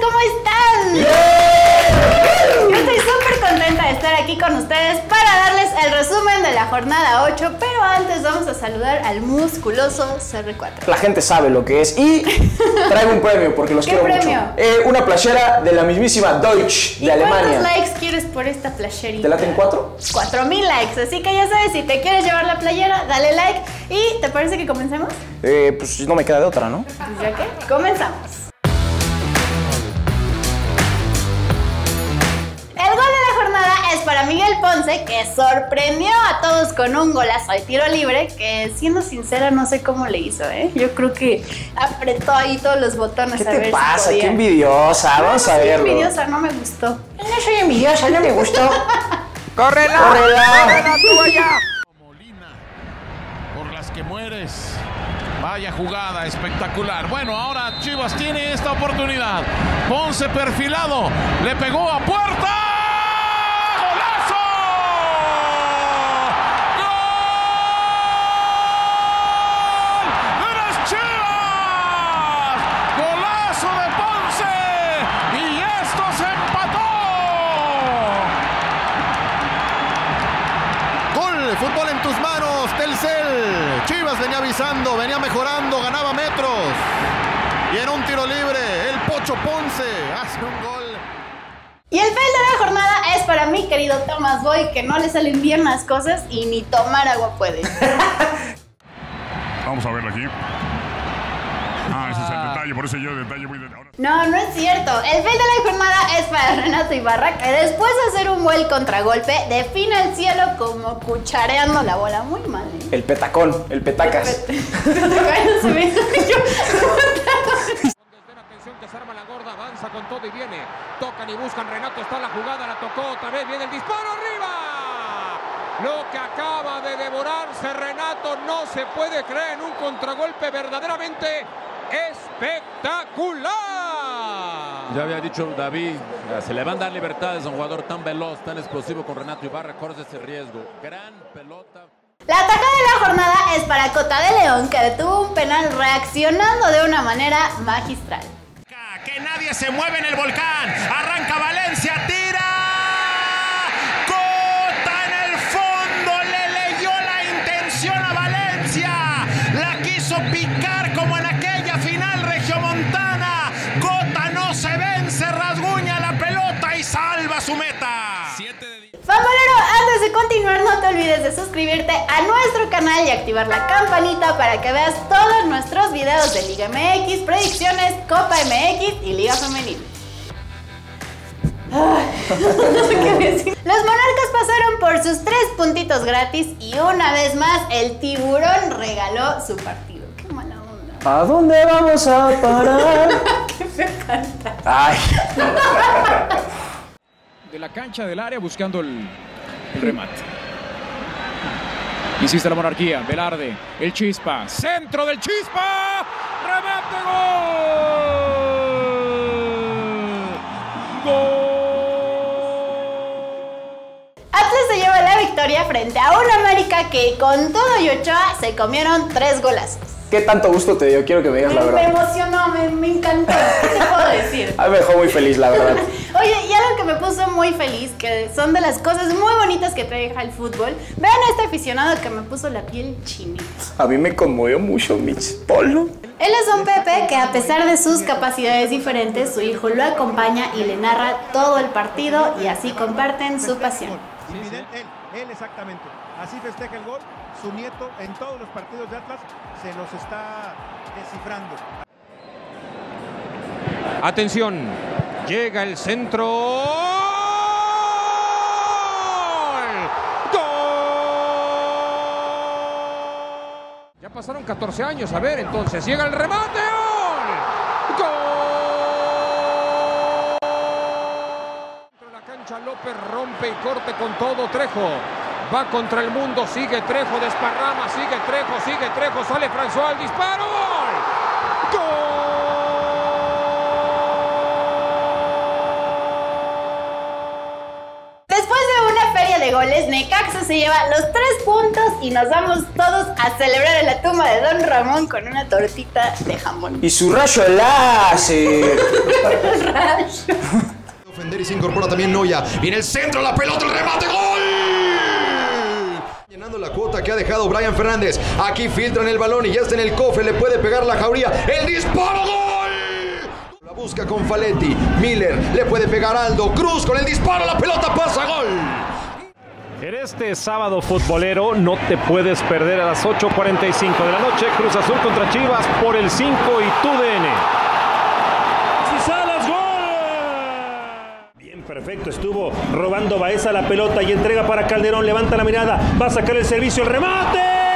¿cómo están? Yo estoy súper contenta de estar aquí con ustedes para darles el resumen de la jornada 8, pero antes vamos a saludar al musculoso CR4. La gente sabe lo que es y traigo un premio porque los quiero premio? mucho. Una playera de la mismísima Deutsch de Alemania. ¿Cuántos likes quieres por esta playerita? ¿Te laten 4? 4000 likes, así que ya sabes, si te quieres llevar la playera, dale like. ¿Y te parece que comencemos? Pues no me queda de otra, ¿no? Pues ya que, comenzamos. El gol de la jornada es para Miguel Ponce, que sorprendió a todos con un golazo de tiro libre, que siendo sincera no sé cómo le hizo, ¿eh? Yo creo que apretó ahí todos los botones. ¿Qué a ver te pasa? si podía. Qué envidiosa, No, vamos no a soy verlo. envidiosa, no me gustó. No soy envidiosa, no me gustó. ¡Córrela! ¡Córrela! ¡Córrela tú allá! Molina, por las que mueres. Vaya jugada espectacular. Bueno, ahora Chivas tiene esta oportunidad. Ponce perfilado, le pegó a puerta. ¡Golazo! ¡Gol! ¡De las Chivas! ¡Golazo de Ponce! Y esto se empató. Gol, fútbol en tus manos, Telcel. Chivas venía avisando, venía mejorando, ganaba metros. Y en un tiro libre, el Pocho Ponce hace un gol. Y el fail de la jornada es para mi querido Tomás Boy, que no le salen bien las cosas y ni tomar agua puede. Vamos a verla aquí. Ese es el detalle, por eso yo detalle muy de ahora. No, no es cierto. El fail de la jornada es para Renato Ibarra, que después de hacer un buen contragolpe, define el cielo como cuchareando la bola. Muy mal, ¿eh? El petacón, el petacas. Desde la atención que se arma la gorda, avanza con todo y viene. Tocan y buscan, Renato está la jugada, la tocó otra vez, viene el disparo arriba. Lo que acaba de devorarse Renato no se puede creer en un contragolpe verdaderamente espectacular. Ya había dicho David, se le van a dar libertades a un jugador tan veloz, tan explosivo con Renato Ibarra, corre ese riesgo. Gran pelota. La tajada de la jornada es para Cota de León, que detuvo un penal reaccionando de una manera magistral. Que nadie se mueve en el volcán. Arranca Valencia, tira. Cota en el fondo, le leyó la intención a Valencia. La quiso picar como en aquella final regiomontana. Cota no se vence, rasguña la pelota y salva su meta. 7 de 10. Fanbolero, antes de continuar no te olvides de suscribirte a nuestro canal y activar la campanita para que veas todos nuestros videos de Liga MX, predicciones, Copa MX y Liga Femenil. No sé qué decir. Los Monarcas pasaron por sus 3 puntitos gratis y una vez más el Tiburón regaló su partido. Qué mala onda. ¿A dónde vamos a parar? Qué feo canta. Ay. De la cancha del área buscando el remate. Insiste la Monarquía, Velarde, el Chispa, centro del Chispa, remate, gol. Atlas se lleva la victoria frente a un América que con todo y Ochoa se comieron 3 golazos. ¿Qué tanto gusto te dio? Quiero que me digas la Me verdad. emocionó, me encantó. ¿Qué te puedo decir? A mí me dejó muy feliz, la verdad. Oye, y algo que me puso muy feliz, que son de las cosas muy bonitas que trae el fútbol. Vean a este aficionado que me puso la piel chinita. A mí me conmovió mucho Mitch Polo. Él es don Pepe, que a pesar de sus capacidades diferentes, su hijo lo acompaña y le narra todo el partido y así comparten su pasión. Él exactamente. Así festeja el gol. Su nieto en todos los partidos de Atlas se los está descifrando. Atención, llega el centro. ¡Gol! Ya pasaron 14 años, a ver, entonces llega el remate. ¡Gol! Dentro de la cancha López rompe y corte con todo Trejo. Va contra el mundo, sigue Trejo, desparrama, sigue Trejo, sale François al disparo. ¡Gol! ¡Gol! goles, Necaxa se lleva los 3 puntos y nos vamos todos a celebrar en la tumba de Don Ramón con una tortita de jamón. Y su rayo láser. Ofender y se incorpora también Noya. Viene el centro, la pelota, el remate, ¡gol! Llenando la cuota que ha dejado Brian Fernández. Aquí filtran el balón y ya está en el cofre, le puede pegar la Jauría. ¡El disparo, gol! La busca con Faletti. Miller le puede pegar a Aldo. Cruz con el disparo, la pelota pasa, gol. En este sábado futbolero no te puedes perder a las 8:45 de la noche. Cruz Azul contra Chivas por el 5 y TUDN. Salas, gol. Bien, perfecto. Estuvo robando Baeza la pelota y entrega para Calderón. Levanta la mirada. Va a sacar el servicio. El remate.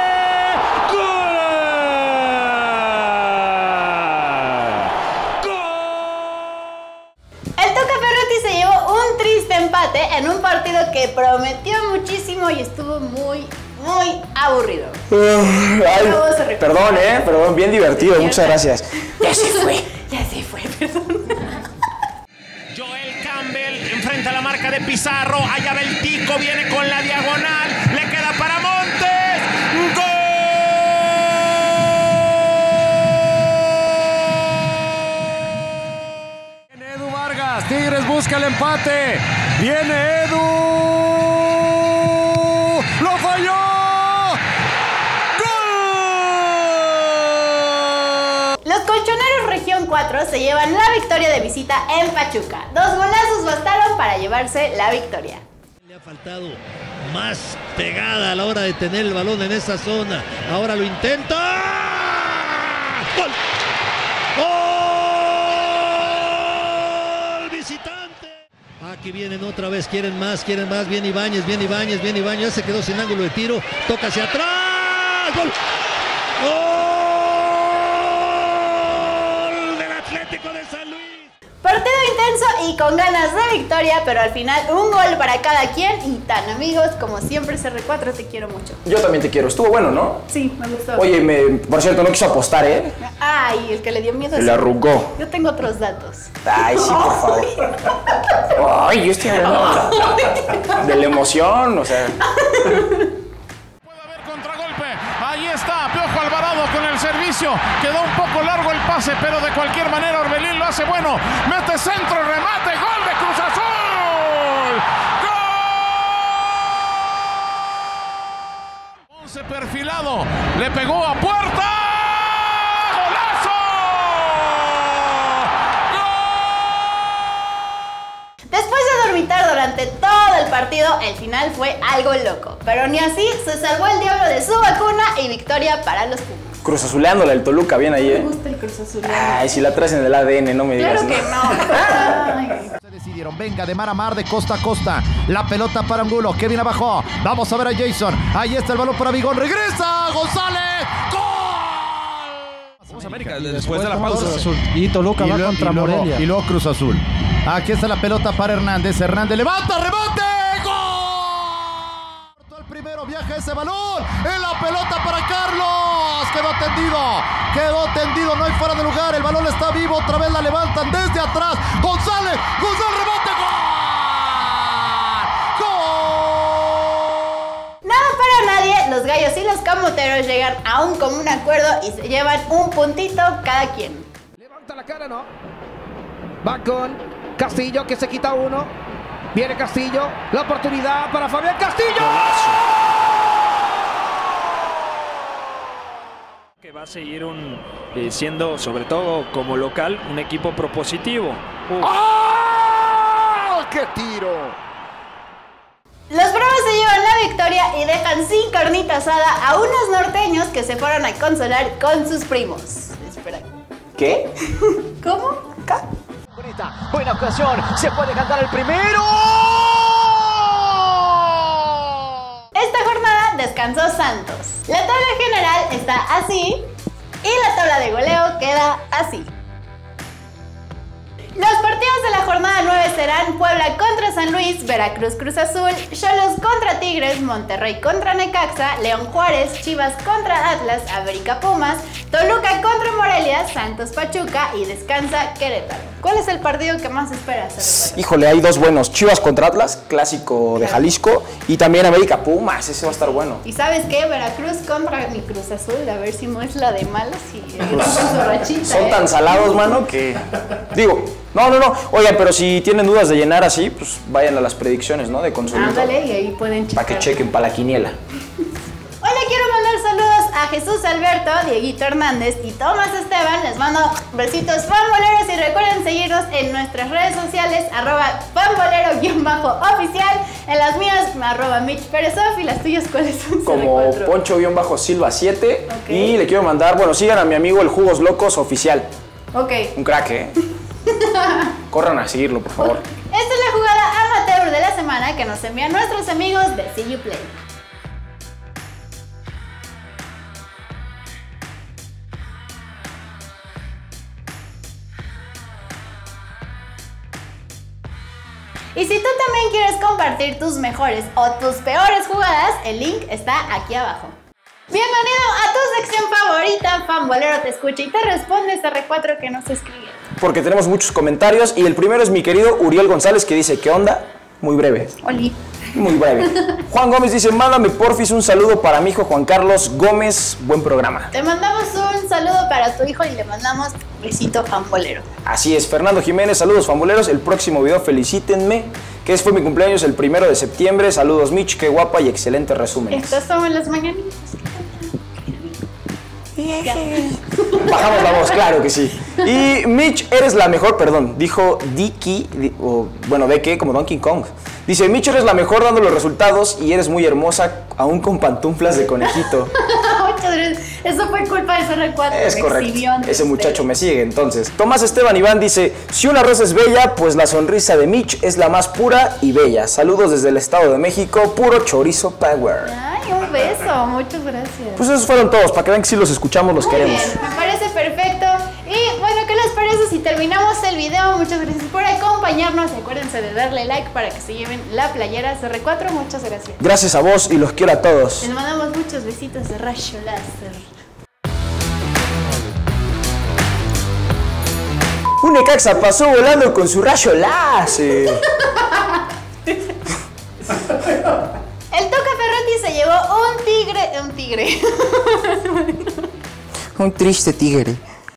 En un partido que prometió muchísimo y estuvo muy aburrido. Ay, perdón, bien divertido, muchas gracias. Ya se fue, perdón. Joel Campbell enfrenta la marca de Pizarro, allá va el Tico, viene con la diagonal, le queda para Montes, ¡gol! Edu Vargas, Tigres busca el empate. Viene Edu. ¡Lo falló! ¡Gol! Los colchoneros Región 4 se llevan la victoria de visita en Pachuca. 2 golazos bastaron para llevarse la victoria. Le ha faltado más pegada a la hora de tener el balón en esa zona. Ahora lo intenta. ¡Gol! ¡Gol! Visitante. Aquí vienen otra vez, quieren más, viene Ibáñez, ya se quedó sin ángulo de tiro, toca hacia atrás, ¡gol! ¡Gol del Atlético de San Luis! Partido intenso y con ganas de victoria, pero al final un gol para cada quien y tan amigos como siempre. CR4, te quiero mucho. Yo también te quiero, estuvo bueno, ¿no? Sí, me gustó. Oye, por cierto, no quiso apostar, ¿eh? Ay, el que le dio miedo. Se le arrugó. Yo tengo otros datos. Ay, sí, por favor. Ay, yo estoy hablando de la emoción, o sea. Puede haber contragolpe. Ahí está Piojo Alvarado con el servicio. Quedó un poco largo el pase, pero de cualquier manera Orbelín lo hace bueno. Mete centro, remate, gol de Cruz Azul. ¡Gol! Ponce perfilado, le pegó a puerta. Después de dormitar durante todo el partido, el final fue algo loco. Pero ni así se salvó el diablo de su vacuna y victoria para los Pumas. Cruz Azuleándola, el Toluca, bien ahí, ¿eh? Me gusta el Cruz Azuleando. Ay, si la traes en el ADN, no me digas. Claro que no. Se decidieron, venga, de mar a mar, de costa a costa. La pelota para Angulo, Kevin abajo. Vamos a ver a Jason. Ahí está el balón para Vigón. Regresa González. ¡Gol! Vamos a América después de la pausa. Y Toluca va contra Morelia. Y luego Cruz Azul. Aquí está la pelota para Hernández. Hernández levanta, remate. ¡Gol! El primero, viaja ese balón. En la pelota para Carlos. Quedó tendido. No hay fuera de lugar. El balón está vivo. Otra vez la levantan desde atrás. González remate. ¡Gol! Nada para nadie. Los gallos y los camoteros llegan a un común acuerdo y se llevan un puntito cada quien. Levanta la cara, ¿no? Va con Castillo, que se quita uno. Viene Castillo. La oportunidad para Fabián Castillo. Que va a seguir siendo, sobre todo como local, un equipo propositivo. ¡Oh! ¡Qué tiro! Los Bravos se llevan la victoria y dejan sin carnita asada a unos norteños que se fueron a consolar con sus primos. Espera. ¿Qué? ¿Cómo? Buena ocasión, se puede cantar el primero. Esta jornada descansó Santos. La tabla general está así y la tabla de goleo queda así. Los partidos de la jornada jornada 9 serán Puebla contra San Luis, Veracruz Cruz Azul, Xolos contra Tigres, Monterrey contra Necaxa, León Juárez, Chivas contra Atlas, América Pumas, Toluca contra Morelia, Santos Pachuca y descansa Querétaro. ¿Cuál es el partido que más esperas? Híjole, hay dos buenos. Chivas contra Atlas, clásico de Jalisco, y también América Pumas, ese va a estar bueno. ¿Y sabes qué? Veracruz contra mi Cruz Azul, a ver si no es la de malas y su rachita. Son tan salados, mano, que... Digo, no. Oigan, pero si tienen dudas de llenar así, pues vayan a las predicciones, ¿no? De consulta. Ándale, y ahí pueden checar. Para que chequen, para la quiniela. Hola, quiero mandar saludos a Jesús Alberto, Dieguito Hernández y Tomás Esteban. Les mando besitos fanboleros y recuerden seguirnos en nuestras redes sociales, @fanbolero_oficial, en las mías, @MitchPerezov, y las tuyas, ¿cuáles son? Como Poncho_Silva7. Y le quiero mandar, bueno, sigan a mi amigo el Jugos Locos Oficial. Ok. Un crack, ¿eh? Corran a seguirlo, por favor. Esta es la jugada amateur de la semana que nos envían nuestros amigos de See You Play. Y si tú también quieres compartir tus mejores o tus peores jugadas, el link está aquí abajo. Bienvenido a tu sección favorita, Fanbolero te escucha y te responde ese R4 que nos escribe. Porque tenemos muchos comentarios y el primero es mi querido Uriel González que dice, ¿qué onda? Muy breve. Oli. Muy breve. Juan Gómez dice, mándame porfis un saludo para mi hijo Juan Carlos Gómez, buen programa. Te mandamos un saludo para tu hijo y le mandamos besito fanbolero. Así es, Fernando Jiménez, saludos fanboleros, el próximo video felicítenme, que fue mi cumpleaños el 1 de septiembre, saludos Mitch, qué guapa y excelente resumen. Estas son las mañanitas. Bajamos la voz, claro que sí. Y Mitch, eres la mejor, perdón, dijo Dicky, o bueno, de que como Donkey Kong. Dice, Mitch, eres la mejor dando los resultados y eres muy hermosa, aún con pantuflas de conejito. Muchas gracias. Eso fue culpa de CR4. Es correcto. Ese muchacho me sigue, entonces. Tomás Esteban Iván dice, si una rosa es bella, pues la sonrisa de Mitch es la más pura y bella. Saludos desde el Estado de México, puro chorizo power. Ay, un beso. Muchas gracias. Pues esos fueron todos, para que vean que si los escuchamos, los queremos. Bien, me parece perfecto. Y bueno, ¿qué les parece si terminamos el video? Muchas gracias por acompañarnos. Acuérdense de darle like para que se lleven la playera CR4. Muchas gracias. Gracias a vos y los quiero a todos. Les mandamos muchos besitos de rayo láser. Un Necaxa pasó volando con su rayo láser. El Tuca Ferretti se llevó un tigre. Un triste tigre.